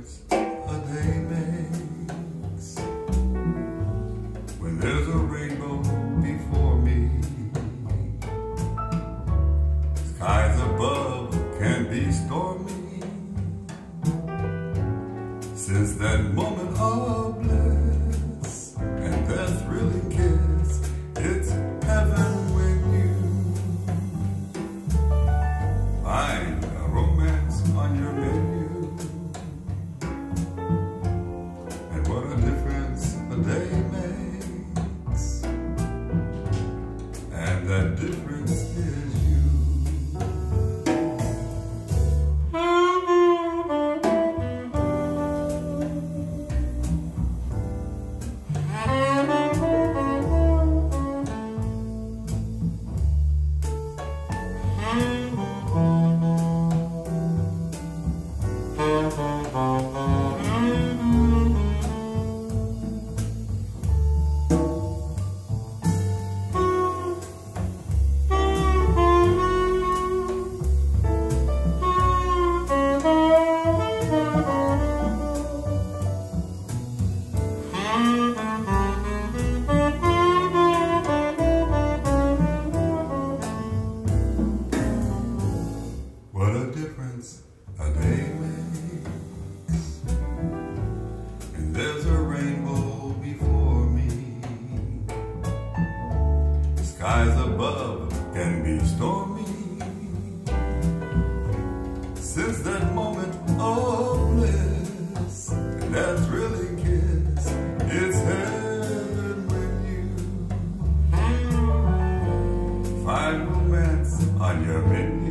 difference a day makes when there's a rainbow before me. Skies above can be stormy. Since that moment of bliss and that thrilling kiss, it's heaven when you find a romance on your menu. And what a difference a day makes. And that difference is you. What a difference a day makes. And there's a rainbow before me. Skies above can be stormy. Since that moment of bliss and that thrilling kiss, it's heaven when you find romance on your menu.